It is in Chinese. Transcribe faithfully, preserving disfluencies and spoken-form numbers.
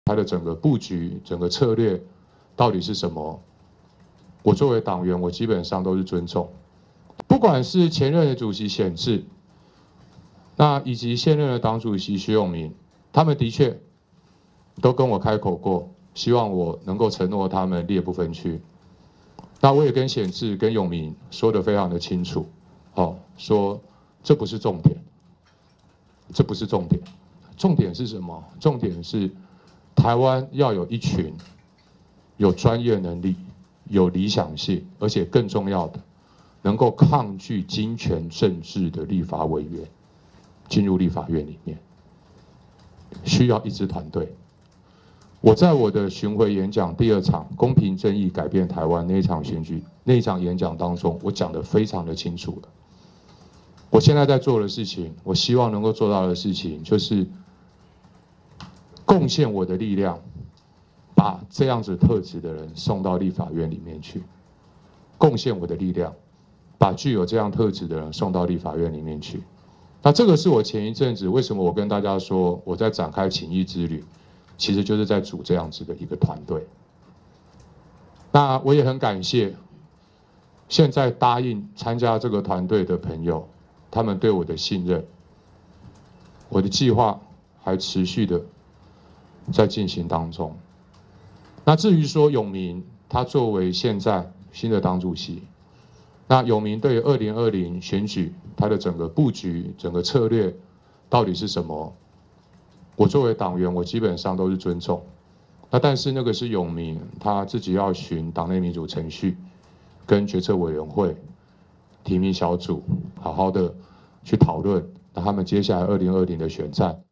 它的整个布局、整个策略到底是什么？我作为党员，我基本上都是尊重。不管是前任的主席显智，那以及现任的党主席徐永明，他们的确都跟我开口过，希望我能够承诺他们列不分区。那我也跟显智、跟永明说得非常的清楚，哦，说这不是重点，这不是重点，重点是什么？重点是台湾要有一群有专业能力、有理想性，而且更重要的，能够抗拒金权政治的立法委员进入立法院里面，需要一支团队。我在我的巡回演讲第二场“公平正义改变台湾”那一场选举那一场演讲当中，我讲得非常的清楚了。我现在在做的事情，我希望能够做到的事情，就是贡献我的力量，把这样子特质的人送到立法院里面去。贡献我的力量，把具有这样特质的人送到立法院里面去。那这个是我前一阵子为什么我跟大家说我在展开请益之旅。其实就是在组这样子的一个团队。那我也很感谢现在答应参加这个团队的朋友，他们对我的信任。我的计划还持续的在进行当中。那至于说永明，他作为现在新的党主席，那永明对二零二零选举他的整个布局、整个策略到底是什么？我作为党员，我基本上都是尊重。那但是那个是永明他自己要循党内民主程序，跟决策委员会、提名小组好好的去讨论，那他们接下来二零二零的选战